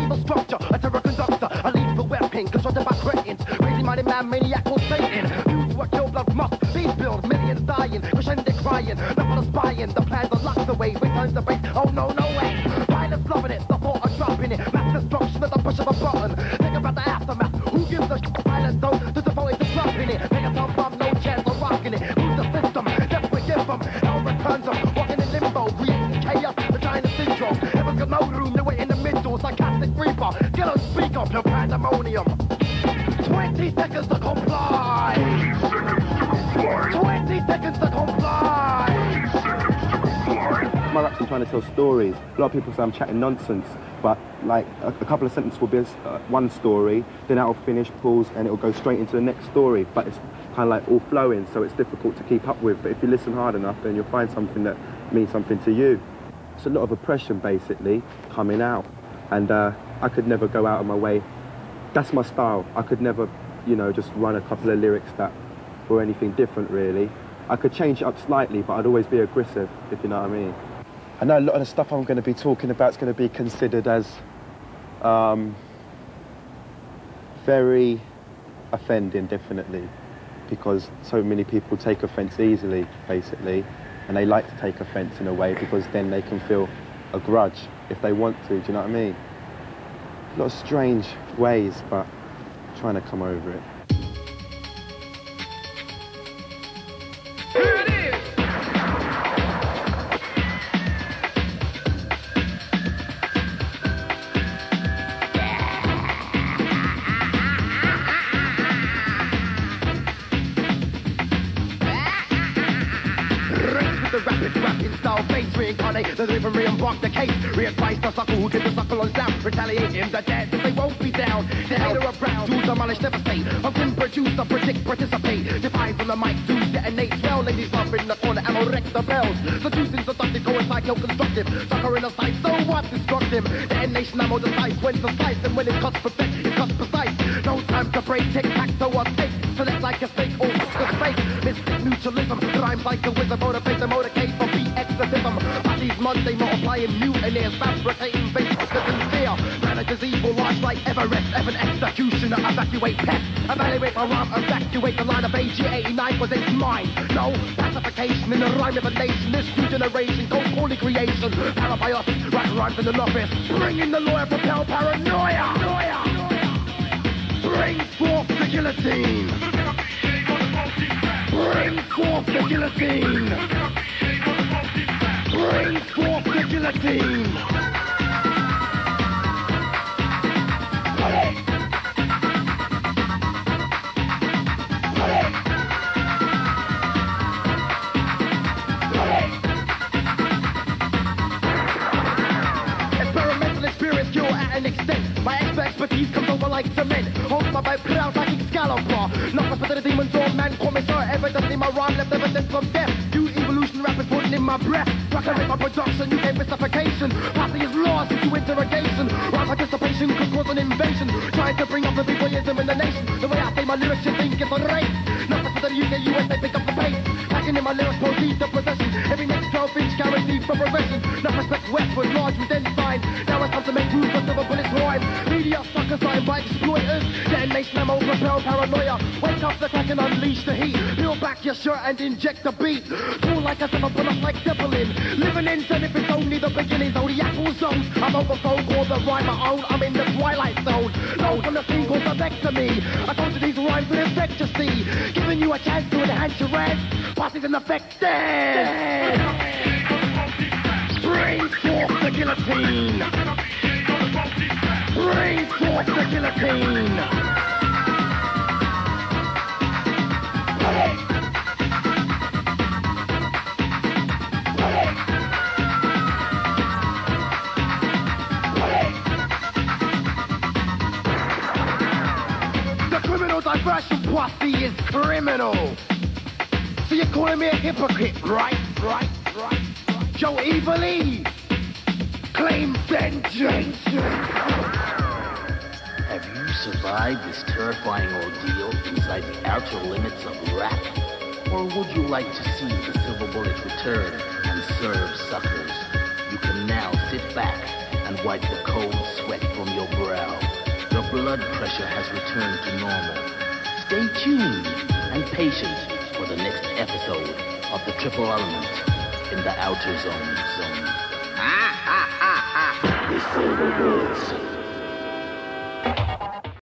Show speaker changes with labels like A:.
A: the structure, a terror conductor, a lethal weapon, constructed by cretins, crazy-minded man, maniacal Satan. Fused to a kill blood must be spilled, millions dying, crescendo crying, nothing but spying. The plans are locked away, returns the base. Oh no, no way. Violence loving it, the thought of dropping it, mass destruction at the push of a button. Think about the aftermath. Who gives a violence though? To devote to dropping it. Make a thumb bomb, no chance of rocking it. Who's the system? That's what give them. Hell returns them, walking in limbo, creating chaos, vagina syndrome. Heaven's got no room, they wait in the middle, sarcastic reaper. Get on speaker, pure pandemonium. 20 seconds to comply. 20 seconds to comply.
B: My raps, I'm trying to tell stories. A lot of people say I'm chatting nonsense, but like a couple of sentences will be one story, then that'll finish, pause, and it'll go straight into the next story. But it's kind of like all flowing, so it's difficult to keep up with. But if you listen hard enough, then you'll find something that means something to you. It's a lot of oppression, basically, coming out. And I could never go out of my way. That's my style. I could never, you know, just run a couple of lyrics that were anything different, really. I could change it up slightly, but I'd always be aggressive, if you know what I mean. I know a lot of the stuff I'm going to be talking about is going to be considered as very offending, definitely, because so many people take offence easily, basically, and they like to take offence in a way because then they can feel a grudge if they want to, do you know what I mean? A lot of strange ways, but I'm trying to come over it.
A: The delivery embark the case. Re-advise the sucker who did the sucker on sound. Retaliate in the dead if they won't be down. The hater of brown, to demolish, devastate. A grim producer, predict, participate. Define from the mic to detonate. Well, ladies love in the corner, ammo wreck the bells. Seducing, seductive, going psycho-constructive. Sucker in the sight, so what? Destructive. Detonation ammo decide when to slice. And when it cuts perfect, it cuts precise. No time to break, tic-tac-toe or take. Select like a snake or the space. Mystic mutualism, rhymes like a wizard. Motivate the motorcade for exorcism. Bodies Monday multiplying mutineers, fabricating faces sincere. Managers evil large like Everest, Evan executioner, evacuate pest. Evaluate my rhyme, evacuate the line of AG89 was it's mine. No pacification in the rhyme of a nation. This new generation, cold calling creation. Parabiotic, write rhymes in the novice. Bring in the lawyer, propel paranoia. Bring forth the guillotine. Bring forth the guillotine. Bring forth the guillotine! Experimental experience cure at an extent. My expertise comes over like cement. Hold my vibe proud like Excalibur. Not much better than demons or man. Call me sir, evidently my rhyme left evidence from death. You evolution rapping putting in my breath. Rockin' my production, you can't miss suffocation. Posse is lost into interrogation. Rhyme participation could cause an invasion. Trying to bring up the big-boyism in the nation. The way I say my lyrics, you think it's a race. Nothing for the UK, USA, pick up the pace. Packing in my lyrics, proceed to possession. Every next 12-inch guaranteed for progression. No respect westward, large with then sign. Now it's time to make rules for silver bullets rhyme. Media suckers signed by exploiters. Detonation ammo, propel paranoia. Wake up the crack and unleash the heat. Peel back your shirt and inject the beat. Cool like a seven, pull up like Zeppelin. Living in sin if it's only the beginning. Zodiacal zones. I'm overflow, call the rhyme my own. I'm in the twilight zone. Load from the scene called the vectomy. I told you these rhymes would infect you, see. Giving you a chance to enhance your rants. Posse's in effect, bring forth the guillotine. Bring forth the guillotine. Diversion posse is criminal. So you're calling me a hypocrite, right? Joe Evil E. Claim vengeance.
C: Have you survived this terrifying ordeal inside the outer limits of rap? Or would you like to see the silver bullet return and serve suckers? You can now sit back and wipe the cold sweat from your brow. Your blood pressure has returned to normal. Stay tuned and patient for the next episode of The Triple Element in the Outer Zone. The Silver Woods.